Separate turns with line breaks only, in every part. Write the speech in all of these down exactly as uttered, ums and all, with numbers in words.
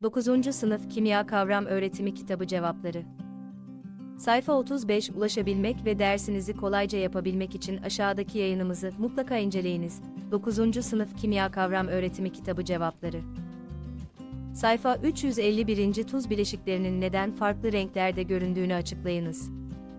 dokuzuncu Sınıf Kimya Kavram Öğretimi Kitabı Cevapları. Sayfa otuz beş. Ulaşabilmek ve dersinizi kolayca yapabilmek için aşağıdaki yayınımızı mutlaka inceleyiniz. dokuzuncu Sınıf Kimya Kavram Öğretimi Kitabı Cevapları. Sayfa üç yüz elli bir. Tuz bileşiklerinin neden farklı renklerde göründüğünü açıklayınız.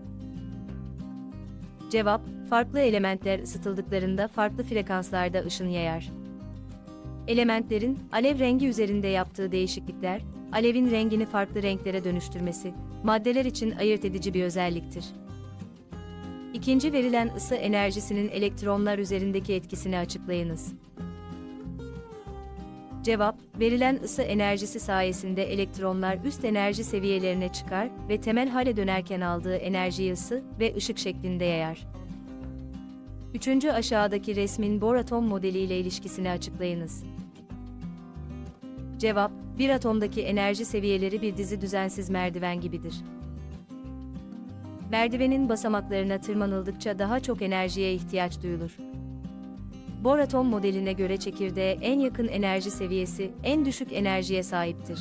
Cevap: farklı elementler ısıtıldıklarında farklı frekanslarda ışın yayar. Elementlerin alev rengi üzerinde yaptığı değişiklikler, alevin rengini farklı renklere dönüştürmesi, maddeler için ayırt edici bir özelliktir. İkinci, verilen ısı enerjisinin elektronlar üzerindeki etkisini açıklayınız. Cevap: verilen ısı enerjisi sayesinde elektronlar üst enerji seviyelerine çıkar ve temel hale dönerken aldığı enerjiyi ısı ve ışık şeklinde yayar. Üçüncü, aşağıdaki resmin Bohr atom modeli ile ilişkisini açıklayınız. Cevap: bir atomdaki enerji seviyeleri bir dizi düzensiz merdiven gibidir. Merdivenin basamaklarına tırmanıldıkça daha çok enerjiye ihtiyaç duyulur. Bohr atom modeline göre çekirdeğe en yakın enerji seviyesi en düşük enerjiye sahiptir.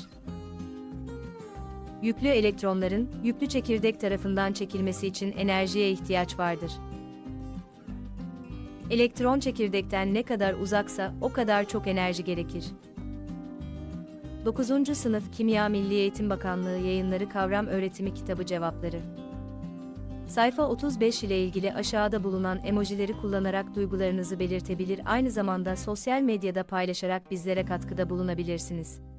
Yüklü elektronların yüklü çekirdek tarafından çekilmesi için enerjiye ihtiyaç vardır. Elektron çekirdekten ne kadar uzaksa o kadar çok enerji gerekir. dokuzuncu Sınıf Kimya Milli Eğitim Bakanlığı Yayınları Kavram Öğretimi Kitabı Cevapları. Sayfa otuz beş ile ilgili aşağıda bulunan emojileri kullanarak duygularınızı belirtebilir, aynı zamanda sosyal medyada paylaşarak bizlere katkıda bulunabilirsiniz.